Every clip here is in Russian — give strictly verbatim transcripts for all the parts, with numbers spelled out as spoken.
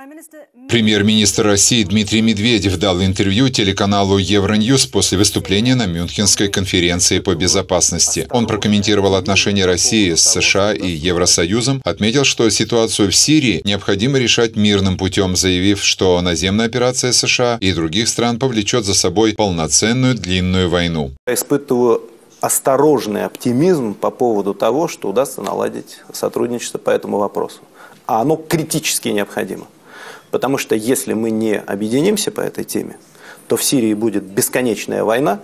Премьер-министр России Дмитрий Медведев дал интервью телеканалу Евроньюз после выступления на Мюнхенской конференции по безопасности. Он прокомментировал отношения России с США и Евросоюзом, отметил, что ситуацию в Сирии необходимо решать мирным путем, заявив, что наземная операция США и других стран повлечет за собой полноценную длинную войну. Я испытываю осторожный оптимизм по поводу того, что удастся наладить сотрудничество по этому вопросу. А оно критически необходимо. Потому что если мы не объединимся по этой теме, то в Сирии будет бесконечная война,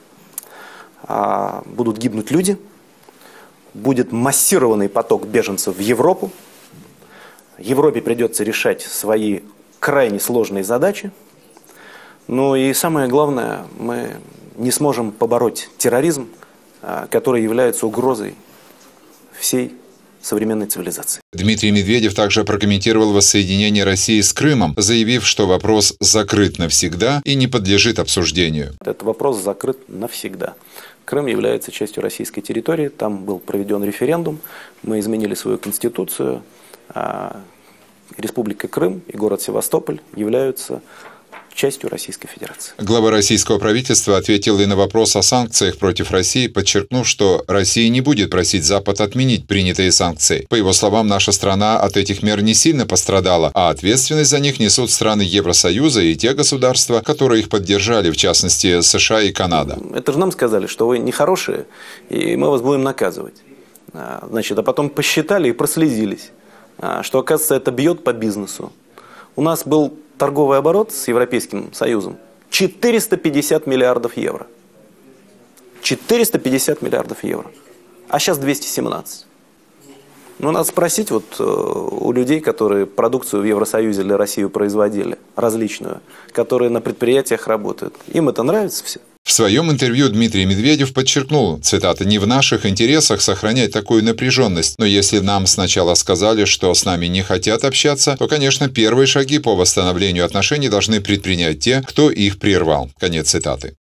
будут гибнуть люди, будет массированный поток беженцев в Европу, Европе придется решать свои крайне сложные задачи. Ну и самое главное, мы не сможем побороть терроризм, который является угрозой всей современной цивилизации. Дмитрий Медведев также прокомментировал воссоединение России с Крымом, заявив, что вопрос закрыт навсегда и не подлежит обсуждению. Этот вопрос закрыт навсегда. Крым является частью российской территории, там был проведен референдум, мы изменили свою конституцию, Республика Крым и город Севастополь являются частью Российской Федерации. Глава российского правительства ответил и на вопрос о санкциях против России, подчеркнув, что Россия не будет просить Запад отменить принятые санкции. По его словам, наша страна от этих мер не сильно пострадала, а ответственность за них несут страны Евросоюза и те государства, которые их поддержали, в частности США и Канада. Это же нам сказали, что вы нехорошие, и мы вас будем наказывать. Значит, а потом посчитали и прослезились, что, оказывается, это бьет по бизнесу. У нас был торговый оборот с Европейским Союзом четыреста пятьдесят миллиардов евро. четыреста пятьдесят миллиардов евро. А сейчас двести семнадцать. Ну, надо спросить вот э, у людей, которые продукцию в Евросоюзе для России производили, различную, которые на предприятиях работают. Им это нравится все? В своем интервью Дмитрий Медведев подчеркнул, цитата, «Не в наших интересах сохранять такую напряженность, но если нам сначала сказали, что с нами не хотят общаться, то, конечно, первые шаги по восстановлению отношений должны предпринять те, кто их прервал». Конец цитаты.